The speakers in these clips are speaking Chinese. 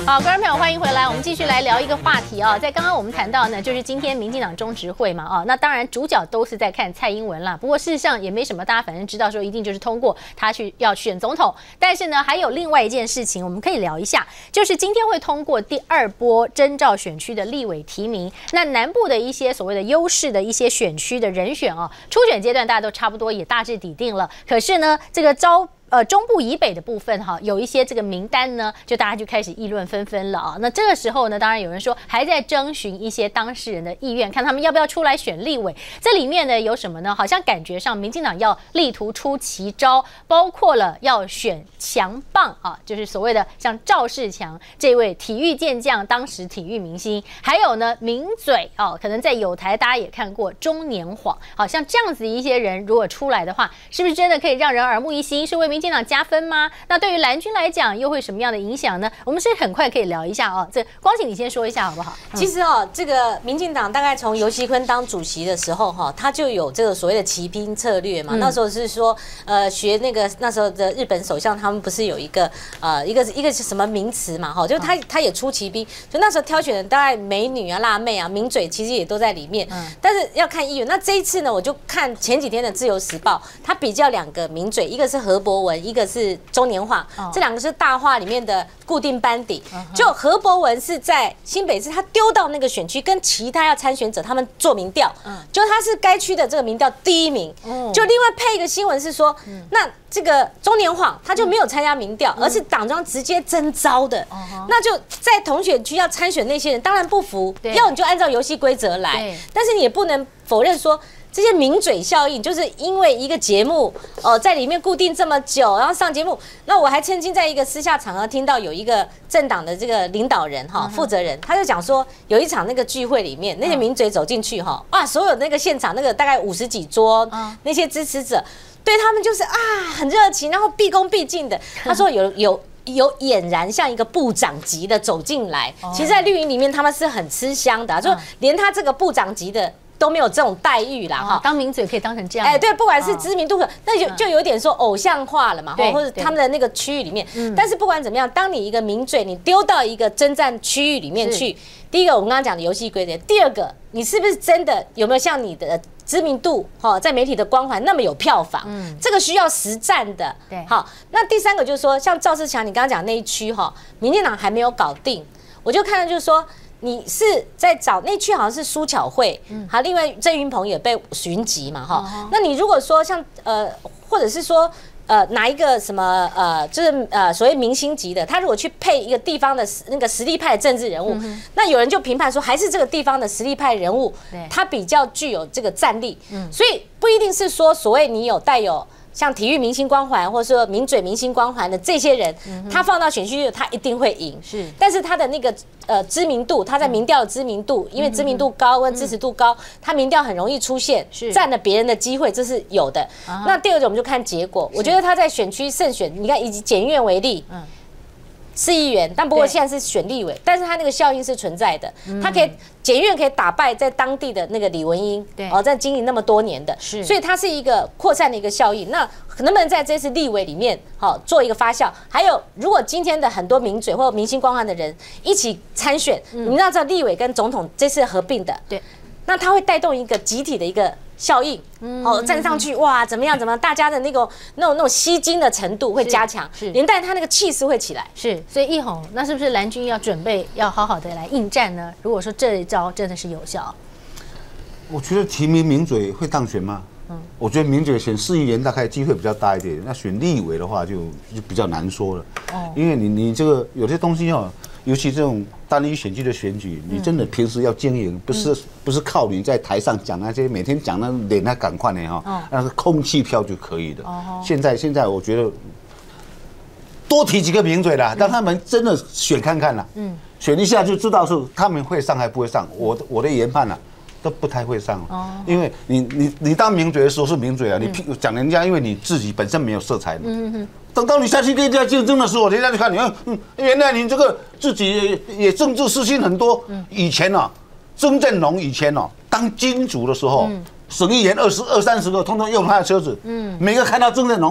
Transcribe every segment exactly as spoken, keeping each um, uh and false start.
好，观众朋友，欢迎回来。我们继续来聊一个话题啊，在刚刚我们谈到呢，就是今天民进党中执会嘛，啊，那当然主角都是在看蔡英文啦。不过事实上也没什么，大家反正知道说一定就是通过他去要选总统。但是呢，还有另外一件事情，我们可以聊一下，就是今天会通过第二波征召选区的立委提名。那南部的一些所谓的优势的一些选区的人选啊，初选阶段大家都差不多也大致底定了。可是呢，这个招呃，中部以北的部分哈，有一些这个名单呢，就大家就开始议论纷纷了啊。那这个时候呢，当然有人说还在征询一些当事人的意愿，看他们要不要出来选立委。这里面呢有什么呢？好像感觉上民进党要力图出奇招，包括了要选强棒啊，就是所谓的像赵世强这位体育健将，当时体育明星，还有呢名嘴啊，可能在友台大家也看过中年晃，好像这样子一些人如果出来的话，是不是真的可以让人耳目一新？是为民进党加分吗？那对于蓝军来讲，又会什么样的影响呢？我们是很快可以聊一下哦。这光景你先说一下好不好？ 嗯、其实哦，这个民进党大概从游锡堃当主席的时候哈，他就有这个所谓的骑兵策略嘛。嗯、那时候是说，呃，学那个那时候的日本首相，他们不是有一个呃一个一个什么名词嘛哈，就他他也出骑兵，就那时候挑选的大概美女啊、辣妹啊、名嘴，其实也都在里面。嗯、但是要看议员。那这一次呢，我就看前几天的《自由时报》，他比较两个名嘴，一个是何博文，一个是是中年化，这两个是大话里面的固定班底。就何博文是在新北市，他丢到那个选区，跟其他要参选者他们做民调，就他是该区的这个民调第一名。就另外配一个新闻是说，那这个中年化他就没有参加民调，而是党中央直接征召的。那就在同选区要参选那些人，当然不服，要你就按照游戏规则来，但是你也不能否认说。这些名嘴效应，就是因为一个节目，哦、呃，在里面固定这么久，然后上节目。那我还曾经在一个私下场合听到有一个政党的这个领导人哈负责人，他就讲说，有一场那个聚会里面，那些名嘴走进去哈，哇，所有那个现场那个大概五十几桌那些支持者，对他们就是啊很热情，然后毕恭毕敬的。他说有有。有俨然像一个部长级的走进来，其实，在绿营里面他们是很吃香的、啊，就连他这个部长级的都没有这种待遇啦哈。 当名嘴可以当成这样， 哎，对，不管是知名度，那就就有点说偶像化了嘛，或者他们的那个区域里面。但是不管怎么样，当你一个名嘴你丢到一个征战区域里面去，第一个我们刚刚讲的游戏规则，第二个你是不是真的有没有像你的知名度哈，在媒体的光环那么有票房，嗯，这个需要实战的，对，好。那第三个就是说，像赵世强，你刚刚讲那一区哈，民进党还没有搞定，我就看到就是说，你是在找那区好像是苏巧慧，嗯，好，另外郑云鹏也被询籍嘛哈，那你如果说像呃，或者是说。呃，哪一个什么呃，就是呃，所谓明星级的，他如果去配一个地方的那个实力派的政治人物，嗯、那有人就评判说，还是这个地方的实力派人物，他比较具有这个战力，嗯、所以不一定是说所谓你有带有像体育明星光环，或者说名嘴明星光环的这些人，嗯、他放到选区他一定会赢，是，但是他的那个。呃，知名度，他在民调的知名度，因为知名度高跟支持度高，他民调很容易出现，占了别人的机会，这是有的。那第二种我们就看结果，我觉得他在选区胜选，你看以检院为例，市议员，但不过现在是选立委，但是他那个效应是存在的，他可以检院可以打败在当地的那个李文英，哦，在经营那么多年的，所以它是一个扩散的一个效应。那能不能在这次立委里面，好做一个发酵？还有，如果今天的很多名嘴或明星光环的人一起参选，你们要知道立委跟总统这次合并的，对，那它会带动一个集体的一个。效应，哦，站上去哇，怎么样？怎么样？大家的那个那种那种吸睛的程度会加强，是连带他那个气势会起来。是， 所以一红，那是不是蓝军要准备要好好的来应战呢？如果说这一招真的是有效， 我觉得提名名嘴会当选吗？嗯，我觉得名嘴选市议员大概机会比较大一点，那选立委的话就就比较难说了。哦，因为你你这个有些东西哦。尤其这种单一选区的选举，你真的平时要经营，不是不是靠你在台上讲那些每天讲那脸还赶快呢哈，那是空气票就可以的。现在现在我觉得多提几个名嘴啦，让他们真的选看看啦，嗯，选一下就知道是他们会上还不会上。我我的研判啦。都不太会上，因为你你你当名嘴的时候是名嘴啊，你讲人家，因为你自己本身没有色彩嘛。等到你下去跟人家竞争的时候，人家就看你，嗯，原来你这个自己也政治私心很多。以前啊，曾振龙以前哦，当金主的时候，省议员二十二三十个，通通用他的车子，每个看到曾振龙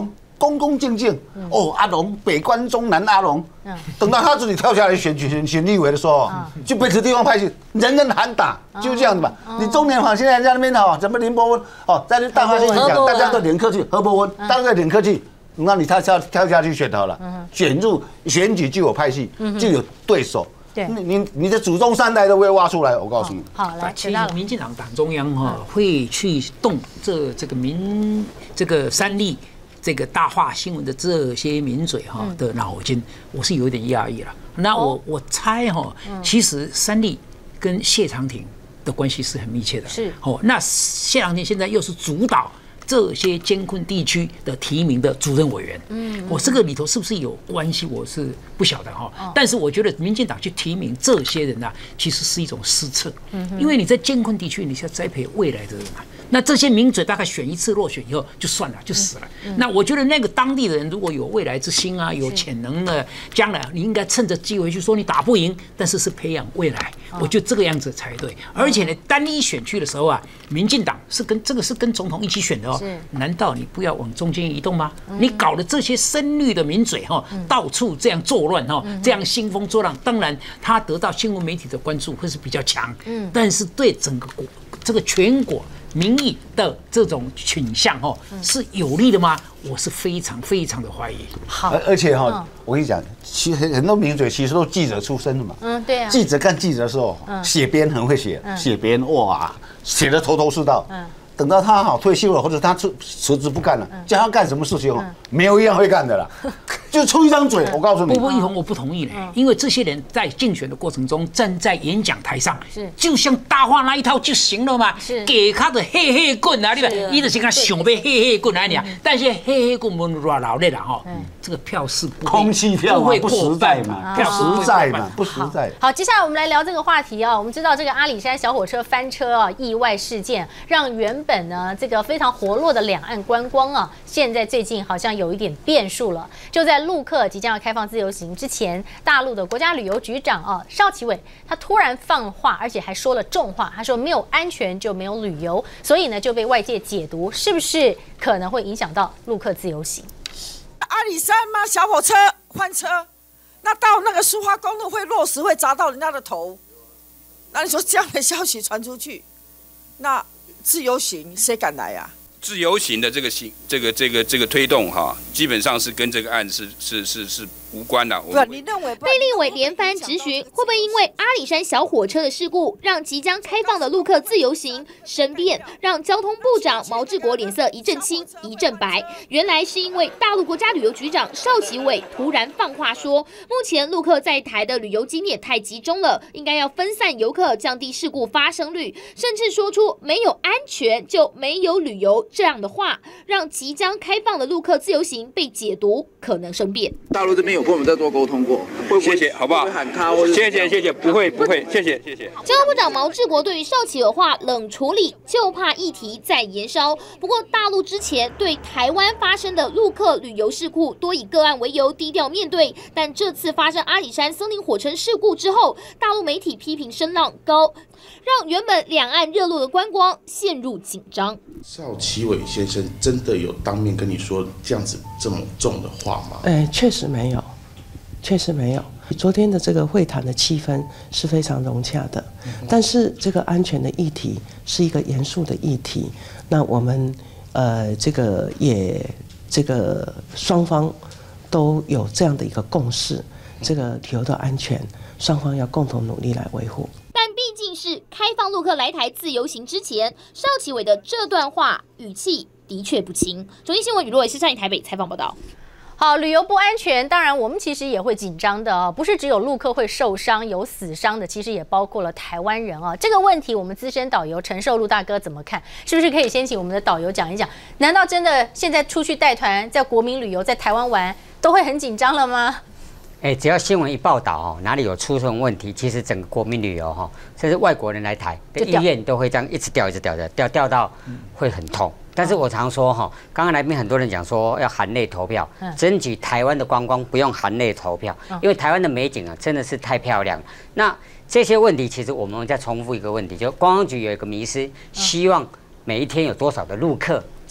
恭恭敬敬。哦，阿龙，北关中南阿龙。等到他自己跳下来选举选选立委的时候，就被这地方派去，人人喊打，就这样子嘛。你中年坊现在在那边哈，怎么林伯温哦，在大发现讲，大家都脸客气，何伯温，大家都脸客气。那你他跳跳下去选好了，选入选举就有派系，就有对手。对，你你的祖宗三代都会挖出来，我告诉你。 好，来， 其实民进党党中央哈会去动这这个民这个三立这个大话新闻的这些名嘴哈的脑筋，我是有点讶异了。那我我猜哈，其实三立跟谢长廷的关系是很密切的。是哦，那谢长廷现在又是主导这些艰困地区的提名的主任委员，嗯，我这个里头是不是有关系？我是不晓得哈。但是我觉得民进党去提名这些人啊，其实是一种失策，嗯，因为你在艰困地区，你是要栽培未来的人啊。那这些名嘴大概选一次落选以后就算了，就死了。那我觉得那个当地的人如果有未来之心啊，有潜能的，将来你应该趁着机会去说你打不赢，但是是培养未来。我觉得这个样子才对。而且呢，单一选区的时候啊，民进党是跟这个是跟总统一起选的哦。难道你不要往中间移动吗？你搞的这些深绿的名嘴哈，到处这样作乱哈，这样兴风作浪，当然他得到新闻媒体的关注会是比较强。嗯，但是对整个国这个全国民意的这种倾向哦，是有利的吗？我是非常非常的怀疑。 好，而而且哈，我跟你讲，其实很多名嘴其实都记者出身的嘛。嗯，对啊。记者干记者的时候，写编很会写，写编哇，写得头头是道。嗯。等到他好退休了，或者他辞辞职不干了，叫他干什么事情哦，没有一样会干的啦，就出一张嘴。我告诉你， 不不，一红我不同意嘞，因为这些人在竞选的过程中站在演讲台上，就像大话那一套就行了嘛，给他的黑黑棍啊，对吧？伊就是讲想要黑黑棍来讲，但是黑黑棍我们偌老的啦哈，这个票是空气票嘛，不实在嘛，票实在嘛，不实在。 好，接下来我们来聊这个话题啊，我们知道这个阿里山小火车翻车啊，意外事件让原本本呢，这个非常活络的两岸观光啊，现在最近好像有一点变数了。就在陆客即将要开放自由行之前，大陆的国家旅游局长啊邵启伟，他突然放话，而且还说了重话，他说没有安全就没有旅游，所以呢就被外界解读是不是可能会影响到陆客自由行？ 阿里山吗？小火车翻车，那到那个苏花公路会落石，会砸到人家的头。那你说这样的消息传出去，那自由行谁敢来啊？ 自由行的这个行这个这个这个推动哈，基本上是跟这个案是是是是无关的。 不，你认为？ 被立委连番质询，会不会因为阿里山小火车的事故，让即将开放的陆客自由行生变，让交通部长毛治国脸色一阵青一阵白？原来是因为大陆国家旅游局长邵启伟突然放话说，目前陆客在台的旅游景点太集中了，应该要分散游客，降低事故发生率，甚至说出没有安全就没有旅游这样的话，让即将开放的陆客自由行被解读可能生变。 大陆这边有跟我们再多沟通过，会不会谢谢，好不好？ 喊卡或者谢谢谢谢，不会不会，谢谢谢谢。 交通部长毛治国对于邵启伟话冷处理，就怕议题再延烧。不过大陆之前对台湾发生的陆客旅游事故多以个案为由低调面对，但这次发生阿里山森林火车事故之后，大陆媒体批评声浪高，让原本两岸热络的观光陷入紧张。 邵启伟先生真的有当面跟你说这样子这么重的话吗？ 哎，确实没有，确实没有。昨天的这个会谈的气氛是非常融洽的，但是这个安全的议题是一个严肃的议题。那我们呃，这个也这个双方都有这样的一个共识，这个旅游的安全，双方要共同努力来维护。 但毕竟是开放陆客来台自由行之前，邵启伟的这段话语气的确不轻。中天新闻与罗伟是上以台北采访报道。 好，旅游不安全，当然我们其实也会紧张的哦，不是只有陆客会受伤、有死伤的，其实也包括了台湾人哦。这个问题，我们资深导游陈寿禄大哥怎么看？是不是可以先请我们的导游讲一讲？难道真的现在出去带团，在国民旅游，在台湾玩，都会很紧张了吗？ 哎，只要新闻一报道哦，哪里有出什么问题，其实整个国民旅游哈，甚至外国人来台的意愿都会这样一直掉、一直掉的，掉掉到会很痛。但是我常说哈，刚刚来宾很多人讲说要含泪投票，争取台湾的观光不用含泪投票，因为台湾的美景啊真的是太漂亮了。那这些问题其实我们再重复一个问题，就观光局有一个迷思，希望每一天有多少的陆客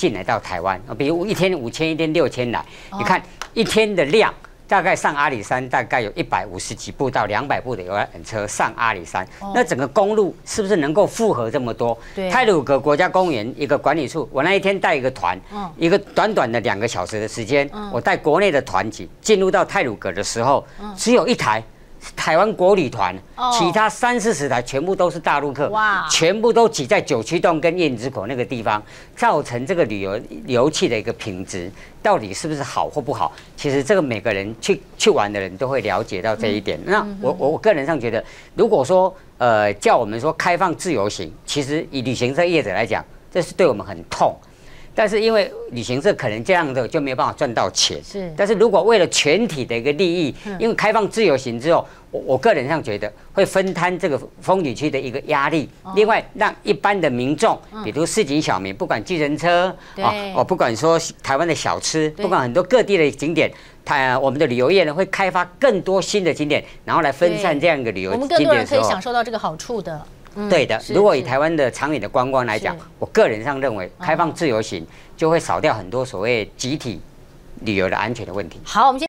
进来到台湾，比如一天五千，一天六千来，你看一天的量。大概上阿里山大概有一百五十几部到两百部的游览车上阿里山，哦、那整个公路是不是能够负荷这么多？太鲁阁国家公园一个管理处，我那一天带一个团，嗯、一个短短的两个小时的时间，嗯、我带国内的团级进入到太鲁阁的时候，嗯、只有一台。台湾国旅团，哦、其他三四十台全部都是大陆客，哇，全部都挤在九曲洞跟燕子口那个地方，造成这个旅游游气的一个品质到底是不是好或不好？其实这个每个人去去玩的人都会了解到这一点。嗯、那我我我个人上觉得，如果说呃叫我们说开放自由行，其实以旅行社业者来讲，这是对我们很痛。但是因为旅行社可能这样的就没有办法赚到钱，是。但是如果为了全体的一个利益，嗯、因为开放自由行之后，我我个人上觉得会分摊这个风景区的一个压力。哦、另外，让一般的民众，嗯、比如市井小民，不管计程车，啊，哦，不管说台湾的小吃，不管很多各地的景点，它我们的旅游业呢会开发更多新的景点，然后来分散这样一个旅游景点的时候， 我们更多人可以享受到这个好处的。 嗯、对的，如果以台湾的长远的观光来讲，我个人上认为开放自由行就会少掉很多所谓集体旅游的安全的问题。 好，我们先。